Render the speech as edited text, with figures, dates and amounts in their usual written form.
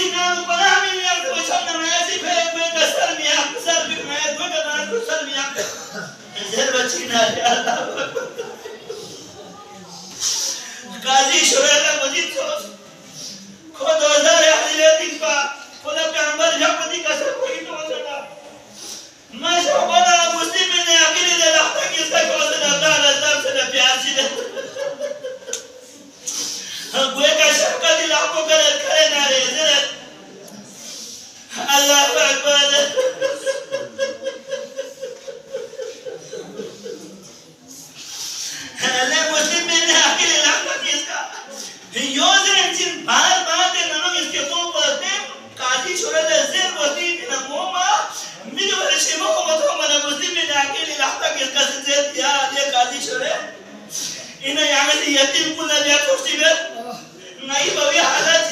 نام بنامي يا وشمنا ما يسيف من كسر مياه كسر بما يدوك ما كسر مياه زر بچينا يا الله قاضي شورا مجيد सोच को 2000 का खुदा पैगंबर जब पति कसर कोई तो होता मैं शोभना मुस्लिम ने अकेले दे लगता कि इसका कौन सा अल्लाह से प्यार से gue का शफकत दिल आपको करे ना रे इज्जत अल्लाह अकबर ले मुस्लिम ने अकेले लगता कि इसका योजना जिन बार दे ननो इसके तो बोलते काजी छोड़े ले जेर बोलती ना मोमा मिल वाले शेमो को मत मना मुस्लिम ने अकेले लगता कि इसका जेर दिया ये काजी छोड़े इन्हें यहाँ से यतीम को ना दिया छोटी बेर नहीं भव्य हालत